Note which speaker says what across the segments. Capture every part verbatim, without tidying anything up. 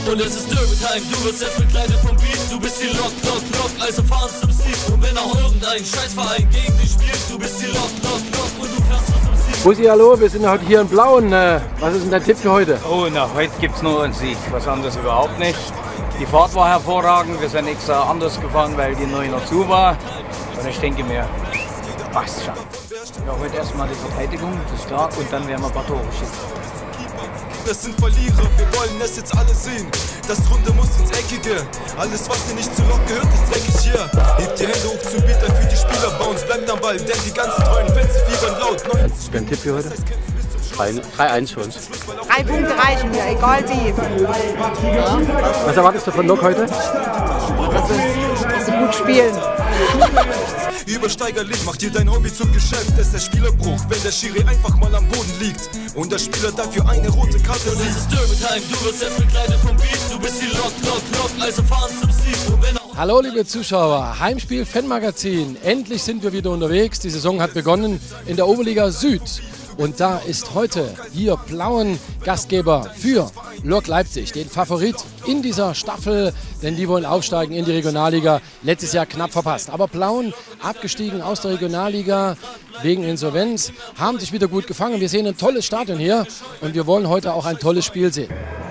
Speaker 1: Und es ist Derby-Time, du wirst jetzt verkleidet vom Beat. Du bist die Lok, Lok, Lok, also fahren zum Sieg. Und wenn auch irgendein Scheißverein gegen dich spielt, du bist die Lok, Lok, Lok und du fährst zum Sieg.
Speaker 2: Bussi, hallo, wir sind heute hier in Blauen. Was ist denn dein Tipp für heute?
Speaker 3: Oh, na, heute gibt es nur einen Sieg, was anderes überhaupt nicht. Die Fahrt war hervorragend, wir sind extra anders gefahren, weil die neu noch zu war. Und ich denke mir, passt schon. Ja, heute erstmal die Verteidigung, das ist klar, und dann werden wir ein paar Tore schießen.
Speaker 4: Das sind Verlierer, wir wollen es jetzt alle sehen. Das Runde muss ins Eckige. Alles, was dir nicht zu Lok gehört, ist dreckig hier. Hebt die Hände hoch zum Beat, dann für die Spieler Bounce. Bleibt am Ball, denn die ganzen treuen Fans fiebern laut.
Speaker 2: Was ist dein Tipp für heute?
Speaker 5: drei eins für uns.
Speaker 6: Drei Punkte reichen mir, egal wie.
Speaker 2: Was erwartest du von Lok heute?
Speaker 6: Dass sie gut spielen.
Speaker 4: Übersteigerlich macht dir dein Hobby zum Geschäft. Das ist der Spielerbruch, wenn der Schiri einfach mal am Boden liegt und der Spieler dafür eine rote Karte
Speaker 1: Und
Speaker 4: sieht.
Speaker 1: es ist Derby-Time, du wirst jetzt verkleidet vom Beat. Du bist die Lok, Lok, Lok, also fahren zum Sieg. Und wenn auch
Speaker 2: Hallo liebe Zuschauer, Heimspiel Fanmagazin. Endlich sind wir wieder unterwegs. Die Saison hat begonnen in der Oberliga Süd. Und da ist heute hier Plauen Gastgeber für Lok Leipzig, den Favorit in dieser Staffel, denn die wollen aufsteigen in die Regionalliga. Letztes Jahr knapp verpasst. Aber Plauen abgestiegen aus der Regionalliga wegen Insolvenz, haben sich wieder gut gefangen. Wir sehen ein tolles Stadion hier und wir wollen heute auch ein tolles Spiel sehen.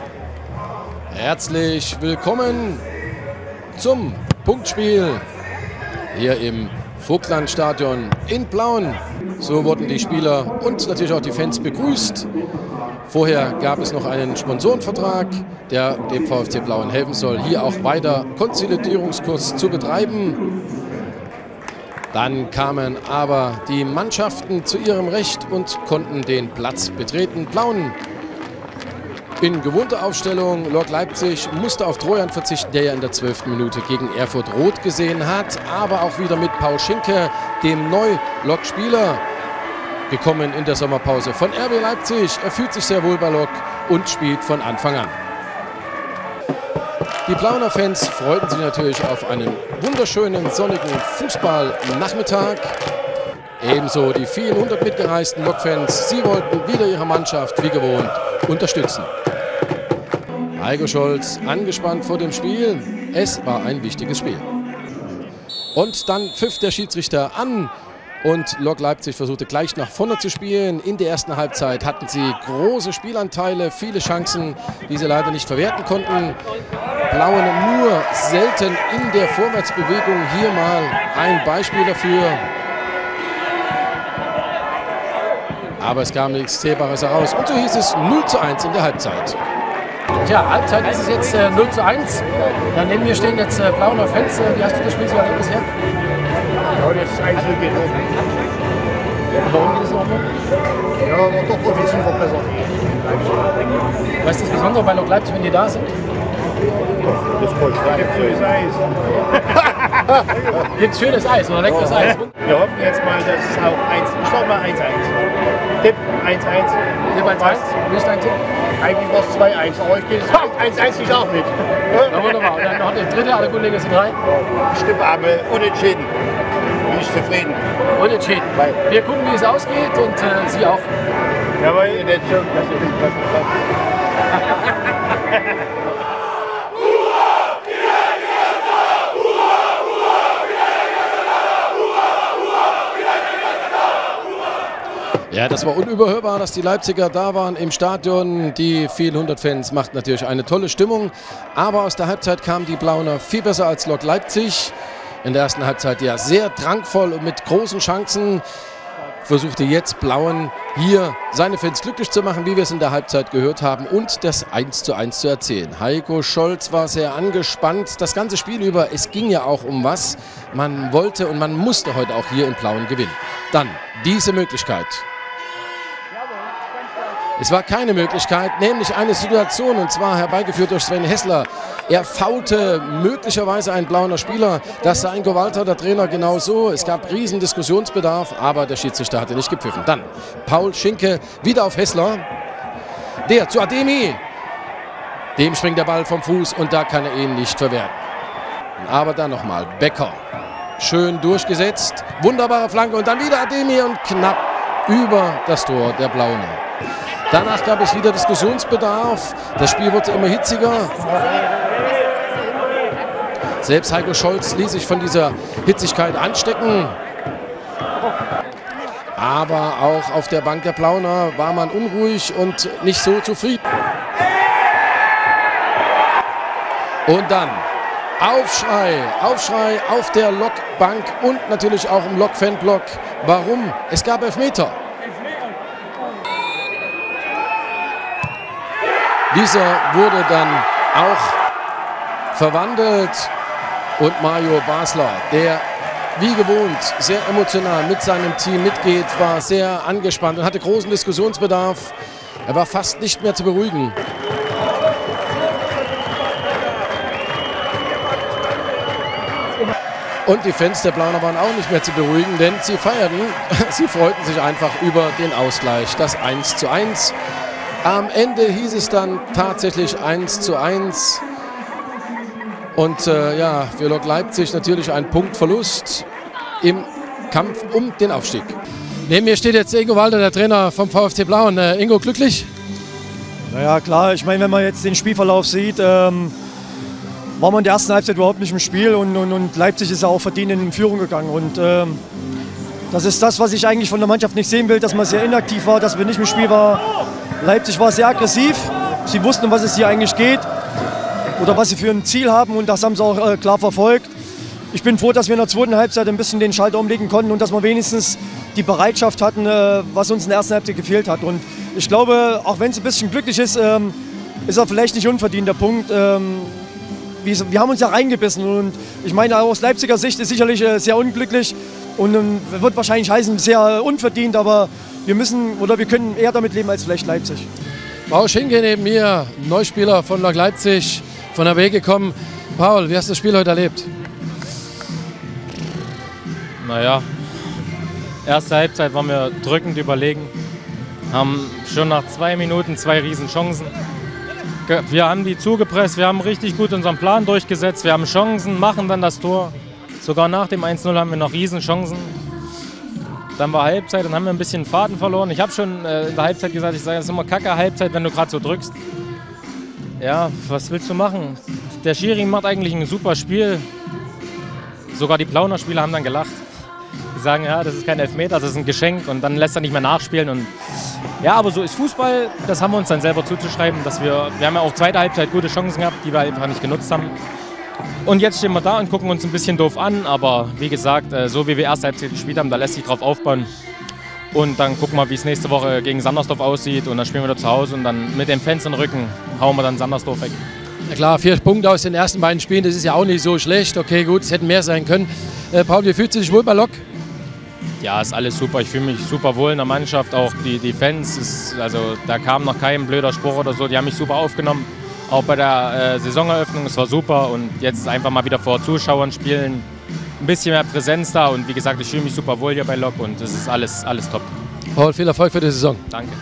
Speaker 2: Herzlich willkommen zum Punktspiel hier im Vogtlandstadion in Plauen. So wurden die Spieler und natürlich auch die Fans begrüßt. Vorher gab es noch einen Sponsorenvertrag, der dem VfC Plauen helfen soll, hier auch weiter Konsolidierungskurs zu betreiben. Dann kamen aber die Mannschaften zu ihrem Recht und konnten den Platz betreten. Plauen in gewohnter Aufstellung. Lok Leipzig musste auf Trojan verzichten, der ja in der zwölften Minute gegen Erfurt rot gesehen hat. Aber auch wieder mit Paul Schinke, dem Neu-Lok-Spieler, gekommen in der Sommerpause von R B Leipzig. Er fühlt sich sehr wohl bei Lok und spielt von Anfang an. Die Plauener Fans freuten sich natürlich auf einen wunderschönen sonnigen Fußballnachmittag. Ebenso die vielen hundert mitgereisten Lok-Fans. Sie wollten wieder ihre Mannschaft wie gewohnt unterstützen. Heiko Scholz angespannt vor dem Spiel. Es war ein wichtiges Spiel. Und dann pfiff der Schiedsrichter an und Lok Leipzig versuchte gleich nach vorne zu spielen. In der ersten Halbzeit hatten sie große Spielanteile, viele Chancen, die sie leider nicht verwerten konnten. Plauen nur selten in der Vorwärtsbewegung. Hier mal ein Beispiel dafür. Aber es kam nichts Zählbares heraus. Und so hieß es null zu eins in der Halbzeit.
Speaker 7: Tja, Halbzeit ist es jetzt äh, null zu eins. Ja, neben mir stehen jetzt äh, Plauener Fans. Äh, wie hast du das Spiel so erlebt bisher?
Speaker 8: Ja, das eins null geht noch.
Speaker 7: Und warum geht es noch?
Speaker 8: Ja, war doch offensiv verbessert.
Speaker 7: Was ist das Besondere bei Lok Leipzig, wenn die da sind?
Speaker 8: Das kommt rein. Schönes Eis.
Speaker 7: Gibt schönes Eis oder leckeres Eis?
Speaker 8: Wir hoffen jetzt mal, dass es auch eins. Ich sag mal eins eins. Tipp eins eins.
Speaker 7: Tipp eins eins. Wie ist dein Tipp?
Speaker 8: Eigentlich war es zwei eins. Aber ich gehe es eins eins nicht auch mit.
Speaker 7: Na wunderbar. Und dann noch der dritte, alle guten Dinge sind drei.
Speaker 8: Stimmt, aber unentschieden. Bin ich zufrieden.
Speaker 7: Unentschieden. Wir gucken, wie es ausgeht und äh, Sie auch.
Speaker 8: Jawohl, in der Zirk, das ist nicht was gesagt.
Speaker 2: Ja, das war unüberhörbar, dass die Leipziger da waren im Stadion. Die vielen hundert Fans machten natürlich eine tolle Stimmung. Aber aus der Halbzeit kamen die Plauener viel besser als Lok Leipzig. In der ersten Halbzeit ja sehr drangvoll und mit großen Chancen. Versuchte jetzt Plauen hier seine Fans glücklich zu machen, wie wir es in der Halbzeit gehört haben, und das eins zu eins zu erzielen. Heiko Scholz war sehr angespannt, das ganze Spiel über. Es ging ja auch um was. Man wollte und man musste heute auch hier in Plauen gewinnen. Dann diese Möglichkeit. Es war keine Möglichkeit, nämlich eine Situation, und zwar herbeigeführt durch Sven Hessler. Er faulte möglicherweise einen Plauener Spieler. Das sah Ingo Walter, der Trainer, genau so. Es gab riesen Diskussionsbedarf, aber der Schiedsrichter hatte nicht gepfiffen. Dann Paul Schinke wieder auf Hessler. Der zu Ademi. Dem springt der Ball vom Fuß und da kann er ihn nicht verwerten. Aber dann nochmal Becker. Schön durchgesetzt. Wunderbare Flanke und dann wieder Ademi und knapp über das Tor der Plauener. Danach gab es wieder Diskussionsbedarf. Das Spiel wurde immer hitziger. Selbst Heiko Scholz ließ sich von dieser Hitzigkeit anstecken. Aber auch auf der Bank der Plauner war man unruhig und nicht so zufrieden. Und dann Aufschrei, Aufschrei auf der Lokbank und natürlich auch im Lok-Fanblock. Warum? Es gab Elfmeter. Dieser wurde dann auch verwandelt und Mario Basler, der wie gewohnt sehr emotional mit seinem Team mitgeht, war sehr angespannt und hatte großen Diskussionsbedarf. Er war fast nicht mehr zu beruhigen. Und die Fans der Plauner waren auch nicht mehr zu beruhigen, denn sie feierten, sie freuten sich einfach über den Ausgleich, das eins zu eins. Am Ende hieß es dann tatsächlich eins zu eins. Und äh, ja, für Lok Leipzig natürlich ein Punktverlust im Kampf um den Aufstieg. Neben mir steht jetzt Ingo Walder, der Trainer vom VfC Plauen. Äh, Ingo, glücklich?
Speaker 9: Naja, klar. Ich meine, wenn man jetzt den Spielverlauf sieht, ähm, war man in der ersten Halbzeit überhaupt nicht im Spiel. Und, und, und Leipzig ist ja auch verdient in Führung gegangen. Und ähm, das ist das, was ich eigentlich von der Mannschaft nicht sehen will, dass man sehr inaktiv war, dass wir nicht im Spiel waren. Leipzig war sehr aggressiv. Sie wussten, um was es hier eigentlich geht. Oder was sie für ein Ziel haben, und das haben sie auch äh, klar verfolgt. Ich bin froh, dass wir in der zweiten Halbzeit ein bisschen den Schalter umlegen konnten und dass wir wenigstens die Bereitschaft hatten, äh, was uns in der ersten Halbzeit gefehlt hat. Und ich glaube, auch wenn es ein bisschen glücklich ist, ähm, ist er vielleicht nicht unverdient, der Punkt. Ähm, wir, wir haben uns ja reingebissen, und ich meine, aus Leipziger Sicht ist sicherlich äh, sehr unglücklich und ähm, wird wahrscheinlich heißen, sehr äh, unverdient, aber wir müssen oder wir können eher damit leben als vielleicht Leipzig.
Speaker 2: Paul Schinke neben mir, Neuspieler von Lok Leipzig, von der W gekommen. Paul, wie hast du das Spiel heute erlebt?
Speaker 10: Naja, erste Halbzeit waren wir drückend überlegen. Haben schon nach zwei Minuten zwei Riesenchancen. Wir haben die zugepresst, wir haben richtig gut unseren Plan durchgesetzt. Wir haben Chancen, machen dann das Tor. Sogar nach dem eins null haben wir noch Riesenchancen. Dann war Halbzeit, dann haben wir ein bisschen Faden verloren. Ich habe schon äh, in der Halbzeit gesagt, ich sage, es ist immer kacke Halbzeit, wenn du gerade so drückst. Ja, was willst du machen? Der Schiri macht eigentlich ein super Spiel. Sogar die Plauner Spieler haben dann gelacht. Die sagen, ja, das ist kein Elfmeter, das ist ein Geschenk, und dann lässt er nicht mehr nachspielen. Und ja, aber so ist Fußball. Das haben wir uns dann selber zuzuschreiben, dass wir, wir haben ja auch zweite Halbzeit gute Chancen gehabt, die wir einfach nicht genutzt haben. Und jetzt stehen wir da und gucken uns ein bisschen doof an, aber wie gesagt, so wie wir erste Halbzeit gespielt haben, da lässt sich drauf aufbauen. Und dann gucken wir, wie es nächste Woche gegen Sandersdorf aussieht, und dann spielen wir da zu Hause, und dann mit den Fans in den Rücken hauen wir dann Sandersdorf weg.
Speaker 2: Ja klar, vier Punkte aus den ersten beiden Spielen, das ist ja auch nicht so schlecht. Okay, gut, es hätten mehr sein können. Äh, Paul, wie fühlst du dich wohl bei Lok?
Speaker 10: Ja, ist alles super. Ich fühle mich super wohl in der Mannschaft. Auch die, die Fans, ist, also da kam noch kein blöder Spruch oder so. Die haben mich super aufgenommen. Auch bei der äh, Saisoneröffnung, es war super. Und jetzt einfach mal wieder vor Zuschauern spielen. Ein bisschen mehr Präsenz da. Und wie gesagt, ich fühle mich super wohl hier bei Lok. Und es ist alles, alles top.
Speaker 2: Paul, viel Erfolg für die Saison.
Speaker 10: Danke.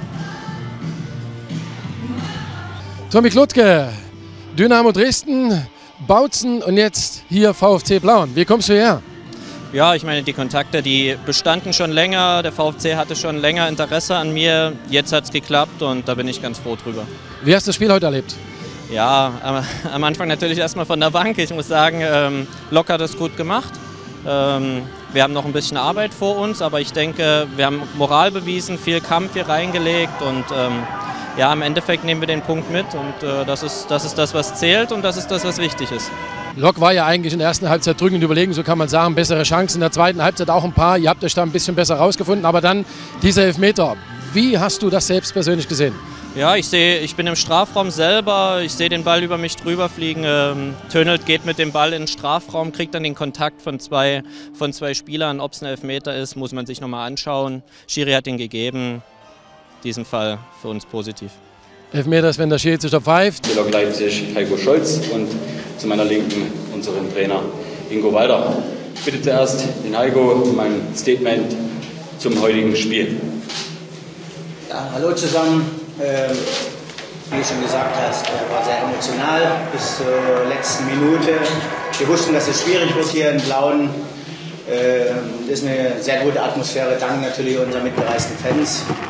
Speaker 2: Tommy Klutke, Dynamo Dresden, Bautzen und jetzt hier VfC Plauen. Wie kommst du her?
Speaker 11: Ja, ich meine, die Kontakte, die bestanden schon länger. Der VfC hatte schon länger Interesse an mir. Jetzt hat es geklappt, und da bin ich ganz froh drüber.
Speaker 2: Wie hast du das Spiel heute erlebt?
Speaker 11: Ja, am, am Anfang natürlich erstmal von der Bank. Ich muss sagen, ähm, Lok hat es gut gemacht. Ähm, wir haben noch ein bisschen Arbeit vor uns, aber ich denke, wir haben Moral bewiesen, viel Kampf hier reingelegt, und ähm, ja, im Endeffekt nehmen wir den Punkt mit, und äh, das ist, das ist das, was zählt, und das ist das, was wichtig ist.
Speaker 2: Lok war ja eigentlich in der ersten Halbzeit drückend überlegen, so kann man sagen, bessere Chancen. In der zweiten Halbzeit auch ein paar. Ihr habt euch da ein bisschen besser rausgefunden, aber dann dieser Elfmeter. Wie hast du das selbst persönlich gesehen?
Speaker 11: Ja, ich sehe, ich bin im Strafraum selber, ich sehe den Ball über mich drüber fliegen. Ähm, Tönelt geht mit dem Ball in den Strafraum, kriegt dann den Kontakt von zwei, von zwei Spielern. Ob es ein Elfmeter ist, muss man sich nochmal anschauen. Schiri hat ihn gegeben. In diesem Fall für uns positiv.
Speaker 2: Elfmeter ist, wenn der Schiedsrichter pfeift.
Speaker 12: Lok Leipzig, Heiko Scholz, und zu meiner Linken unseren Trainer Ingo Walder. Ich bitte zuerst den Heiko um ein Statement zum heutigen Spiel.
Speaker 13: Ja, hallo zusammen. Ähm, wie du schon gesagt hast, war sehr emotional bis zur letzten Minute. Wir wussten, dass es schwierig wird hier in Plauen. Es äh, ist eine sehr gute Atmosphäre, dank natürlich unserer mitgereisten Fans.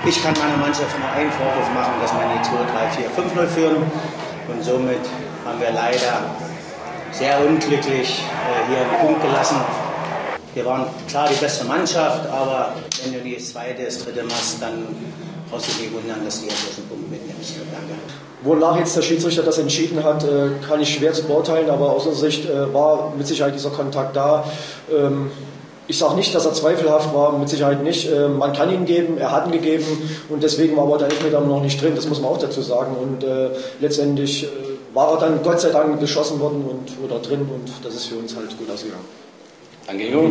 Speaker 13: Ich kann meiner Mannschaft nur einen Vorwurf machen, dass wir die zwei, drei, vier, fünf null führen. Und somit haben wir leider sehr unglücklich äh, hier einen Punkt gelassen. Wir waren klar die beste Mannschaft, aber wenn du die zweite, das dritte machst, dann brauchst du dich wundern, dass du jetzt einen Punkt mitnimmst. Danke.
Speaker 9: Wonach jetzt der Schiedsrichter das entschieden hat, kann ich schwer zu beurteilen, aber aus unserer Sicht war mit Sicherheit dieser Kontakt da. Ich sage nicht, dass er zweifelhaft war, mit Sicherheit nicht. Man kann ihn geben, er hat ihn gegeben und deswegen war aber der Elfmeter noch nicht drin, das muss man auch dazu sagen. Und letztendlich war er dann Gott sei Dank geschossen worden und oder drin und das ist für uns halt gut ausgegangen.
Speaker 12: Danke, Ingo.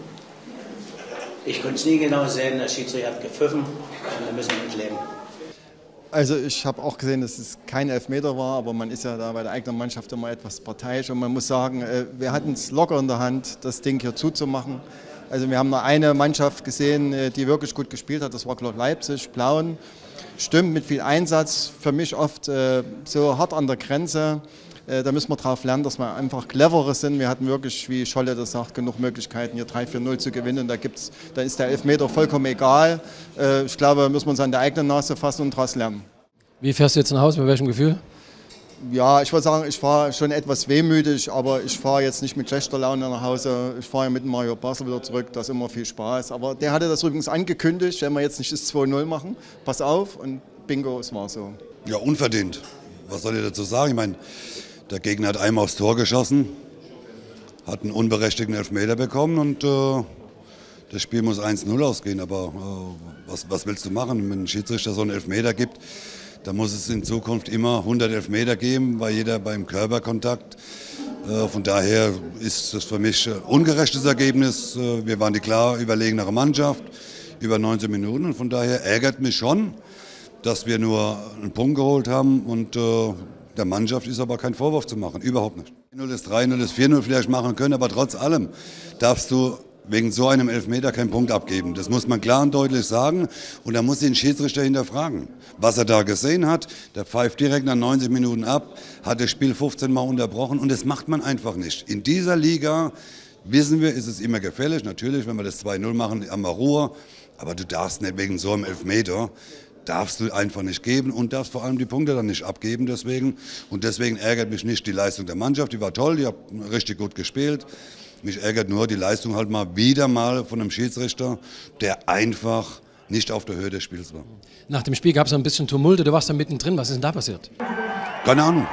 Speaker 13: Ich konnte es nie genau sehen, der Schiedsrichter hat gepfiffen und da müssen wir mit leben.
Speaker 14: Also ich habe auch gesehen, dass es kein Elfmeter war, aber man ist ja da bei der eigenen Mannschaft immer etwas parteiisch und man muss sagen, wir hatten es locker in der Hand, das Ding hier zuzumachen. Also wir haben nur eine Mannschaft gesehen, die wirklich gut gespielt hat, das war glaube ich Leipzig, Plauen. Stimmt, mit viel Einsatz, für mich oft so hart an der Grenze. Da müssen wir darauf lernen, dass wir einfach cleverer sind. Wir hatten wirklich, wie Scholle das sagt, genug Möglichkeiten, hier drei vier null zu gewinnen. Da, gibt's, da ist der Elfmeter vollkommen egal. Ich glaube, da müssen wir uns an der eigenen Nase fassen und daraus lernen.
Speaker 2: Wie fährst du jetzt nach Hause? Mit welchem Gefühl?
Speaker 14: Ja, ich würde sagen, ich fahre schon etwas wehmütig, aber ich fahre jetzt nicht mit schlechter Laune nach Hause. Ich fahre ja mit Mario Basler wieder zurück, das ist immer viel Spaß. Aber der hatte das übrigens angekündigt, wenn wir jetzt nicht das zwei null machen, pass auf und bingo, es war so.
Speaker 15: Ja, unverdient. Was soll ich dazu sagen? Ich meine, der Gegner hat einmal aufs Tor geschossen, hat einen unberechtigten Elfmeter bekommen und äh, das Spiel muss eins null ausgehen. Aber äh, was, was willst du machen, wenn ein Schiedsrichter so einen Elfmeter gibt? Da muss es in Zukunft immer hundert Elfmeter geben, bei jeder beim Körperkontakt. Äh, von daher ist das für mich ein ungerechtes Ergebnis. Äh, wir waren die klar überlegenere Mannschaft, über neunzehn Minuten. Und von daher ärgert mich schon, dass wir nur einen Punkt geholt haben. Und äh, der Mannschaft ist aber kein Vorwurf zu machen, überhaupt nicht. null ist drei null ist vier null vielleicht machen können, aber trotz allem darfst du wegen so einem Elfmeter keinen Punkt abgeben. Das muss man klar und deutlich sagen und da muss den Schiedsrichter hinterfragen. Was er da gesehen hat, der pfeift direkt nach neunzig Minuten ab, hat das Spiel fünfzehn Mal unterbrochen und das macht man einfach nicht. In dieser Liga, wissen wir, ist es immer gefährlich. Natürlich, wenn wir das zwei null machen, haben wir Ruhe, aber du darfst nicht wegen so einem Elfmeter darfst du einfach nicht geben und darfst vor allem die Punkte dann nicht abgeben deswegen. Und deswegen ärgert mich nicht die Leistung der Mannschaft, die war toll, die hat richtig gut gespielt. Mich ärgert nur die Leistung halt mal wieder mal von einem Schiedsrichter, der einfach nicht auf der Höhe des Spiels war.
Speaker 2: Nach dem Spiel gab es ein bisschen Tumulte, du warst da mittendrin, was ist denn da passiert?
Speaker 15: Keine Ahnung.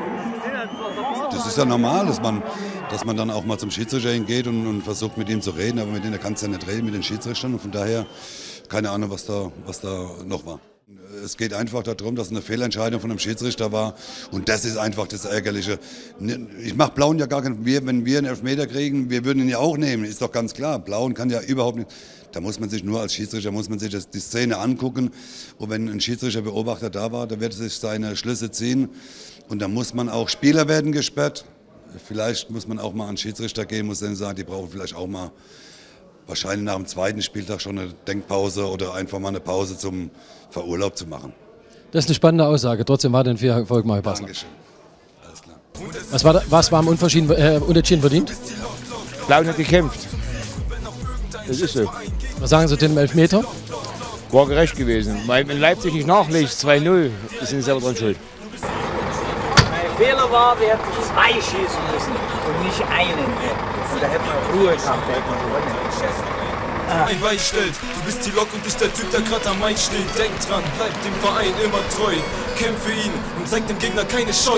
Speaker 15: Das ist ja normal, dass man, dass man dann auch mal zum Schiedsrichter hingeht und, und versucht mit ihm zu reden, aber mit denen kannst du ja nicht reden, mit den Schiedsrichtern und von daher keine Ahnung, was da, was da noch war. Es geht einfach darum, dass eine Fehlentscheidung von einem Schiedsrichter war und das ist einfach das Ärgerliche. Ich mache Blauen ja gar keinen, wir, wenn wir einen Elfmeter kriegen, wir würden ihn ja auch nehmen, ist doch ganz klar. Blauen kann ja überhaupt nicht, da muss man sich nur als Schiedsrichter, muss man sich das, die Szene angucken und wenn ein Schiedsrichterbeobachter da war, da wird sich seine Schlüsse ziehen und da muss man auch, Spieler werden gesperrt, vielleicht muss man auch mal an Schiedsrichter gehen, muss dann sagen, die brauchen vielleicht auch mal wahrscheinlich nach dem zweiten Spieltag schon eine Denkpause oder einfach mal eine Pause zum Verurlaub zu machen.
Speaker 2: Das ist eine spannende Aussage. Trotzdem war denn viel Erfolg, Mario Basler.
Speaker 15: Dankeschön. Alles klar.
Speaker 2: Was war, da, was war am Unverschieden, äh, Unentschieden verdient?
Speaker 16: Blauen hat gekämpft. Das ist so.
Speaker 2: Was sagen Sie zu dem Elfmeter?
Speaker 16: War gerecht gewesen. Wenn Leipzig nicht nachlegt, zwei null, ist sie selber dran schuld.
Speaker 3: Mein Fehler war, wir hätten zwei schießen müssen und nicht einen. Und da hätten wir Ruhe gehabt, da hätten wir gewonnen.
Speaker 4: Ein Bein stellt, du bist die Lok und bist der Typ, der gerade am Main steht. Denk dran, bleib dem Verein immer treu. Kämpf für ihn und zeig dem Gegner keine Scheu.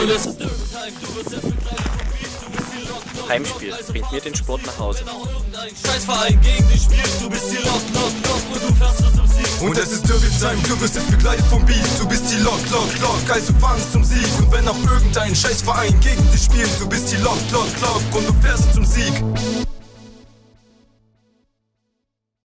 Speaker 11: Heimspiel bringt mir den Sport nach Hause.
Speaker 1: Scheißverein gegen dich spielt, du bist die Lok, Lok, Lok und du fährst es zum Sieg.
Speaker 4: Und es ist Derby-Time, du wirst jetzt begleitet vom Beat. Du bist die Lok, Lok, Lok, also fahrst zum Sieg. Und wenn auch irgendein Scheißverein gegen dich spielt, du bist die Lok, Lok, Lok und du fährst zum Sieg.